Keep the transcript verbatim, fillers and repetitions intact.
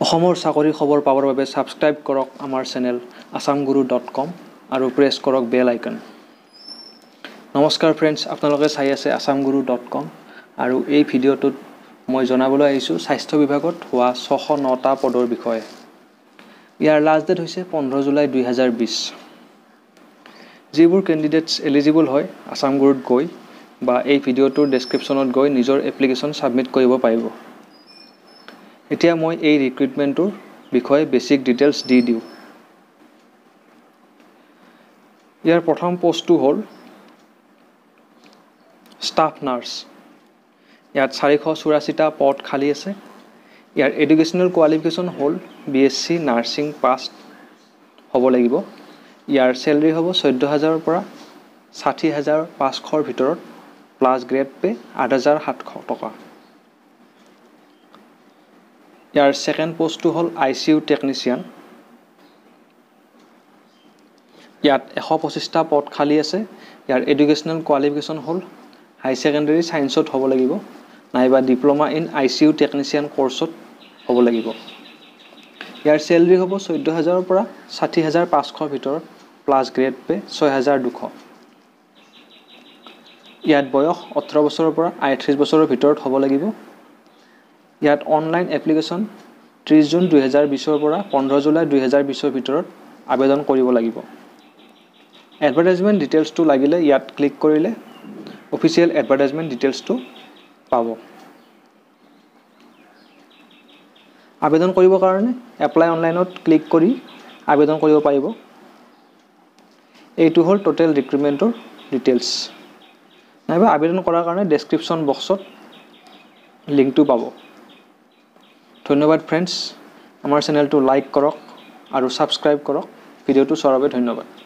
অসমৰ চাকৰি খবৰ পাবৰ বাবে সাবস্ক্ৰাইব কৰক আমাৰ channel assam guru dot com আৰু প্ৰেছ কৰক বেল আইকন। নমস্কাৰ ফ্ৰেণ্ডছ, আপোনালোকে চাই আছে assam guru dot com আৰু এই ভিডিঅ'টোত মই জনাবলৈ আহিছোঁ স্বাস্থ্য বিভাগত হোৱা ছশ নটা পদৰ বিষয়ে। ইয়াৰ লাষ্ট ডেট হৈছে পোন্ধৰ জুলাই দুই হাজাৰ বিশ। যিবোৰ কেণ্ডিডেটছ এলিজিবল হয় assam guruত গৈ বা এই ভিডিঅ'টোৰ ডেছক্ৰিপশ্যনত গৈ নিজৰ এপ্লিকেশ্যন ছাবমিট কৰিব পাৰিব। এতিয়া মই এই ৰিক্ৰুটমেণ্টৰ বিষয়ে বেছিক ডিটেইলছ দি দিওঁ। ইয়াৰ প্ৰথম পোষ্টটো হ'ল ষ্টাফ নাৰ্ছ। ইয়াত চাৰিশ চৌৰাশীটা পদ খালী আছে। ইয়াৰ এডুকেশ্যনেল কোৱালিফিকেশ্যন হ'ল B S C nursing pass হ'ব লাগিব। ইয়াৰ চেলেৰি হ'ব চৈধ্য হাজাৰৰ পৰা ষাঠি হাজাৰ পাঁচশৰ ভিতৰত প্লাছ গ্ৰেড পে আঠ হাজাৰ সাতশ টকা। ইয়াৰ ছেকেণ্ড পোষ্টটো হ'ল আই চি ইউ টেকনিচিয়ান। ইয়াত এশ পঁচিছটা পদ খালী আছে। ইয়াৰ এডুকেশ্যনেল কোৱালিফিকেশ্যন হ'ল হাই ছেকেণ্ডেৰী ছায়েন্সত হ'ব লাগিব নাইবা diploma in I C U technician কৰ্চত হ'ব লাগিব। ইয়াৰ চেলেৰি হ'ব চৈধ্য হাজাৰৰ পৰা ষাঠি হাজাৰ পাঁচশৰ ভিতৰত প্লাছ গ্ৰেড পে ছয় হাজাৰ দুশ। ইয়াত বয়স ওঠৰ বছৰৰ পৰা আঠত্ৰিছ বছৰৰ ভিতৰত হ'ব লাগিব। ইয়াত অনলাইন এপ্লিকেশ্যন ত্ৰিছ জুন দুই হাজাৰ বিছৰ পৰা পোন্ধৰ জুলাই দুই হাজাৰ বিছৰ ভিতৰত আবেদন কৰিব লাগিব। এডভাৰটাইজমেণ্ট ডিটেইলছটো লাগিলে ইয়াত ক্লিক কৰিলে অফিচিয়েল এডভাৰটাইজমেণ্ট ডিটেইলছটো পাব। আবেদন কৰিবৰ কাৰণে এপ্লাই অনলাইনত ক্লিক কৰি আবেদন কৰিব পাৰিব। এইটো হ'ল টোটেল ৰিক্ৰুটমেণ্টৰ ডিটেইলছ। নাইবা আবেদন কৰাৰ কাৰণে ডেছক্ৰিপশ্যন বক্সত লিংকটো পাব। ধন্যবাদ ফ্ৰেণ্ডছ, আমাৰ চেনেলটো লাইক কৰক আৰু ছাবস্ক্ৰাইব কৰক। ভিডিঅ'টো চোৱাৰ বাবে ধন্যবাদ।